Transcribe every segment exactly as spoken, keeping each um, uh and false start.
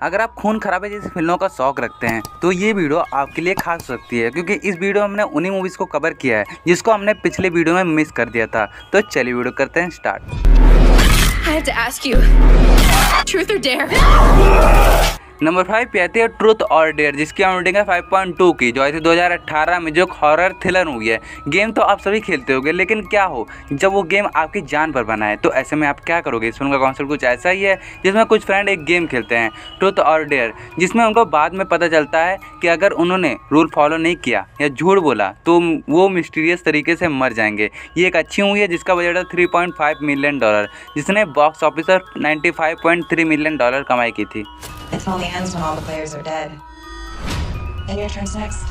अगर आप खून खराबे जैसी फिल्मों का शौक रखते हैं तो ये वीडियो आपके लिए खास हो सकती है, क्योंकि इस वीडियो में हमने उन्हीं मूवीज़ को कवर किया है जिसको हमने पिछले वीडियो में मिस कर दिया था। तो चलिए वीडियो करते हैं start. I have to ask you, truth or dare? Number five पे आती है ट्रूथ और डेयर, जिसकी हम रेटिंग है फाइव पॉइंट टू की, जो आई थी दो हज़ार अठारह में, जो एक हॉरर थ्रिलर मूवी है। गेम तो आप सभी खेलते होंगे, लेकिन क्या हो जब वो गेम आपकी जान पर बना है, तो ऐसे में आप क्या करोगे। इस फिल्म का कॉन्सेप्ट कुछ ऐसा ही है, जिसमें कुछ फ्रेंड एक गेम खेलते हैं ट्रूथ और डेयर, जिसमें उनको बाद में पता चलता है कि अगर उन्होंने रूल फॉलो नहीं किया या झूठ बोला तो वो मिस्टीरियस तरीके से मर जाएंगे। ये एक अच्छी मूवी है जिसका बजट है three point five million dollar, जिसने बॉक्स ऑफिस पर ninety five point three million dollar कमाई की थी। It only ends when all the players are dead. Then your turn's next.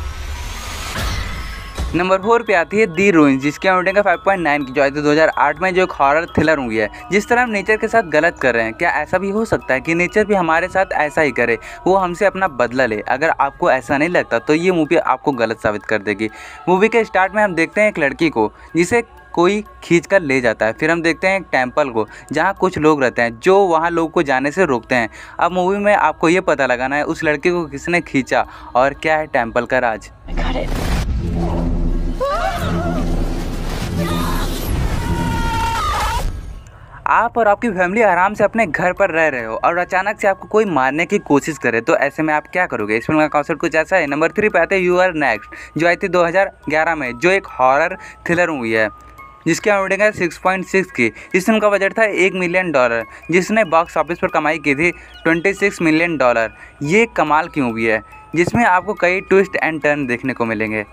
Number four पे आती है दी रूइंस, जिसकी हम रेटिंग है फाइव पॉइंट नाइन की, जो आई थी दो हज़ार आठ में, जो एक हॉरर थ्रिलर मूवी है। जिस तरह हम नेचर के साथ गलत कर रहे हैं, क्या ऐसा भी हो सकता है कि नेचर भी हमारे साथ ऐसा ही करे, वो हमसे अपना बदला ले। अगर आपको ऐसा नहीं लगता तो ये मूवी आपको गलत साबित कर देगी। मूवी के स्टार्ट में हम देखते हैं एक लड़की को जिसे कोई खींच कर ले जाता है। फिर हम देखते हैं एक टेंपल को जहाँ कुछ लोग रहते हैं जो वहाँ लोगों को जाने से रोकते हैं। अब मूवी में आपको ये पता लगाना है उस लड़के को किसने खींचा और क्या है टेंपल का राज। I got it. आप और आपकी फैमिली आराम से अपने घर पर रह रहे हो और अचानक से आपको कोई मारने की कोशिश करे, तो ऐसे में आप क्या करोगे। इस फिल्म का कॉन्सेप्ट कुछ ऐसा है। नंबर थ्री पे आते हैं यू आर नेक्स्ट, जो आई थी दो हज़ार ग्यारह में, जो एक हॉरर थ्रिलर मूवी है जिसकी हम रेटिंग है सिक्स पॉइंट सिक्स की। इस फिल्म का बजट था एक मिलियन डॉलर, जिसने बॉक्स ऑफिस पर कमाई की थी ट्वेंटी सिक्स मिलियन डॉलर। ये कमाल की मूवी है जिसमें आपको कई ट्विस्ट एंड टर्न देखने को मिलेंगे।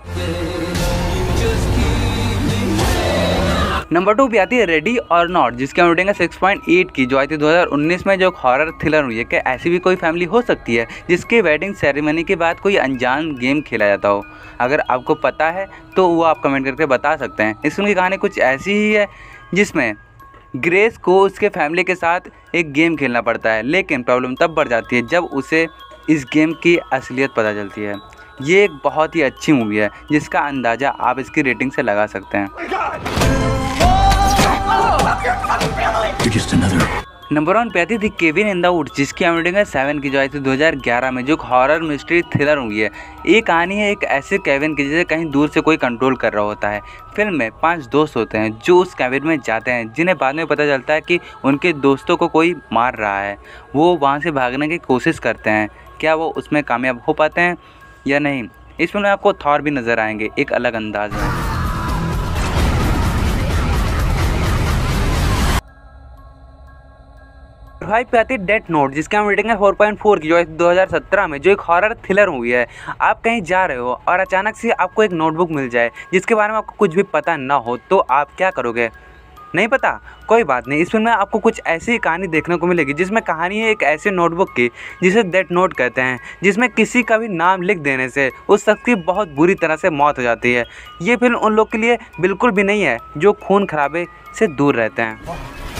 नंबर टू पे आती है रेडी और नॉट, जिसकी हम रेटिंग है सिक्स पॉइंट एट की, जो आई थी दो हज़ार उन्नीस में, जो एक हॉरर थ्रिलर हुई है। क्या ऐसी भी कोई फैमिली हो सकती है जिसके वेडिंग सेरेमनी के बाद कोई अनजान गेम खेला जाता हो। अगर आपको पता है तो वो आप कमेंट करके बता सकते हैं। इस फिल्म की कहानी कुछ ऐसी ही है जिसमें ग्रेस को उसके फैमिली के साथ एक गेम खेलना पड़ता है, लेकिन प्रॉब्लम तब बढ़ जाती है जब उसे इस गेम की असलियत पता चलती है। ये एक बहुत ही अच्छी मूवी है जिसका अंदाज़ा आप इसकी रेटिंग से लगा सकते हैं। नंबर वन पे आती थी केविन इन द वुड्स, जिसकी हम रेटिंग है सेवन की, जो आई थी दो हज़ार ग्यारह में, जो एक हॉरर मिस्ट्री थ्रिलर हुई है। ये कहानी है एक ऐसे केविन की जिसे कहीं दूर से कोई कंट्रोल कर रहा होता है। फिल्म में पांच दोस्त होते हैं जो उस केविन में जाते हैं, जिन्हें बाद में पता चलता है कि उनके दोस्तों को कोई मार रहा है। वो वहाँ से भागने की कोशिश करते हैं। क्या वो उसमें कामयाब हो पाते हैं या नहीं। इस फिल्म में आपको थॉर भी नज़र आएंगे एक अलग अंदाज में। फाइव पे आती है डेथ नोट, जिसकी हम रेटिंग है फोर पॉइंट फोर की, जो दो हज़ार सत्रह में, जो एक हॉरर थ्रिलर मूवी है। आप कहीं जा रहे हो और अचानक से आपको एक नोटबुक मिल जाए जिसके बारे में आपको कुछ भी पता ना हो, तो आप क्या करोगे। नहीं पता, कोई बात नहीं। इस फिल्म में आपको कुछ ऐसी कहानी देखने को मिलेगी जिसमें कहानी है एक ऐसे नोटबुक की जिसे डेथ नोट कहते हैं, जिसमें किसी का भी नाम लिख देने से उस शख्स की बहुत बुरी तरह से मौत हो जाती है। ये फिल्म उन लोग के लिए बिल्कुल भी नहीं है जो खून खराबे से दूर रहते हैं।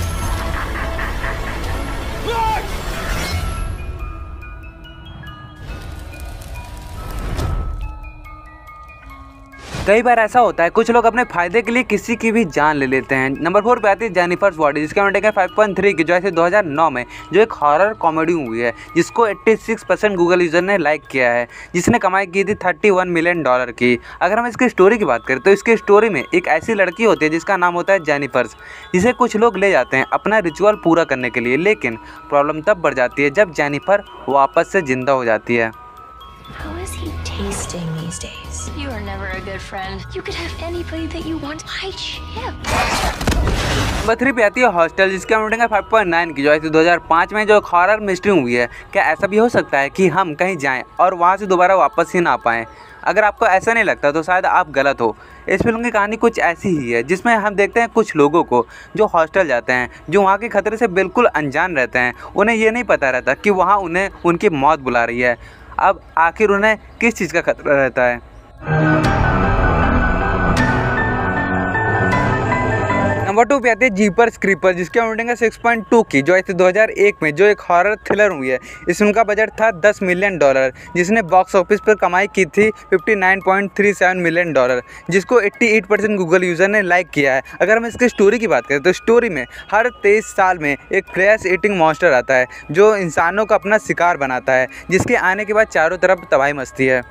कई बार ऐसा होता है, कुछ लोग अपने फायदे के लिए किसी की भी जान ले लेते हैं। नंबर फोर पे आती है जेनिफर्स बॉडी, जिसका रेटिंग है फाइव पॉइंट थ्री की, जो ऐसे दो हज़ार नौ में, जो एक हॉरर कॉमेडी मूवी है, जिसको छियासी परसेंट गूगल यूजर ने लाइक किया है, जिसने कमाई की थी इकतीस मिलियन डॉलर की। अगर हम इसकी स्टोरी की बात करें तो इसकी स्टोरी में एक ऐसी लड़की होती है जिसका नाम होता है जेनिफर्स, जिसे कुछ लोग ले जाते हैं अपना रिचुअल पूरा करने के लिए, लेकिन प्रॉब्लम तब बढ़ जाती है जब जेनिफर वापस से जिंदा हो जाती है। How is he tasting these days? You are never a good friend. You could have anybody that you want. Why Chip? Number three पे आती है हॉस्टल, जिसकी हम रेटिंग है फाइव पॉइंट नाइन की, जो आई थी दो हज़ार पाँच में, जो एक हॉरर मिस्ट्री मूवी है। क्या ऐसा भी हो सकता है कि हम कहीं जाएं और वहां से दोबारा वापस ही ना पाएं। अगर आपको ऐसा नहीं लगता तो शायद आप गलत हो। इस फिल्म की कहानी कुछ ऐसी ही है, जिसमें हम देखते हैं कुछ लोगों को जो हॉस्टल जाते हैं, जो वहाँ के खतरे से बिल्कुल अनजान रहते हैं। उन्हें ये नहीं पता रहता कि वहाँ उन्हें उनकी मौत बुला रही है। अब आखिर उन्हें किस चीज़ का खतरा रहता है। नंबर टू पे आती है जीपर्स क्रीपर्स, जिसकी रेटिंग है सिक्स पॉइंट टू की, जो आई थी दो हज़ार एक में, जो एक हॉरर थ्रिलर मूवी है। इस फिल्म का बजट था दस मिलियन डॉलर, जिसने बॉक्स ऑफिस पर कमाई की थी उनसठ पॉइंट तीन सात मिलियन डॉलर, जिसको अट्ठासी परसेंट गूगल यूज़र ने लाइक किया है। अगर हम इसकी स्टोरी की बात करें तो स्टोरी में हर तेईस साल में एक फ्लैश ईटिंग मॉन्स्टर आता है जो इंसानों का अपना शिकार बनाता है, जिसके आने के बाद चारों तरफ तबाही मचती है।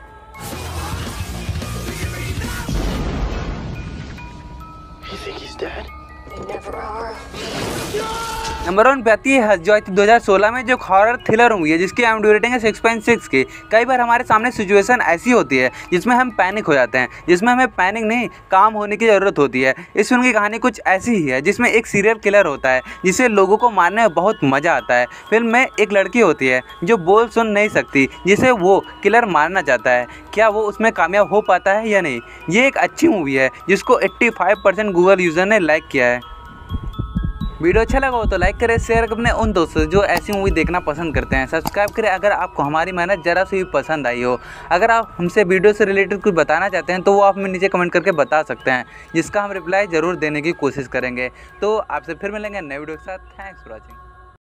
नंबर वन पे आती है हज, जो आई थी दो हज़ार सोलह में, जो हॉरर थ्रिलर मूवी है, जिसकी आईएमडी रेटिंग है सिक्स पॉइंट सिक्स की। कई बार हमारे सामने सिचुएशन ऐसी होती है जिसमें हम पैनिक हो जाते हैं, जिसमें हमें पैनिक नहीं काम होने की ज़रूरत होती है। इस फिल्म की कहानी कुछ ऐसी ही है, जिसमें एक सीरियल किलर होता है जिसे लोगों को मारने में बहुत मज़ा आता है। फिल्म में एक लड़की होती है जो बोल सुन नहीं सकती, जिसे वो किलर मारना चाहता है। क्या वो उसमें कामयाब हो पाता है या नहीं? ये एक अच्छी मूवी है जिसको पचासी परसेंट गूगल यूज़र ने लाइक किया है। वीडियो अच्छा लगा हो तो लाइक करें, शेयर करें अपने उन दोस्तों जो ऐसी मूवी देखना पसंद करते हैं। सब्सक्राइब करें अगर आपको हमारी मेहनत ज़रा सी भी पसंद आई हो। अगर आप हमसे वीडियो से रिलेटेड कुछ बताना चाहते हैं तो वो आप हमें नीचे कमेंट करके बता सकते हैं, जिसका हम रिप्लाई ज़रूर देने की कोशिश करेंगे। तो आपसे फिर मिलेंगे नए वीडियो के साथ। Thanks for watching.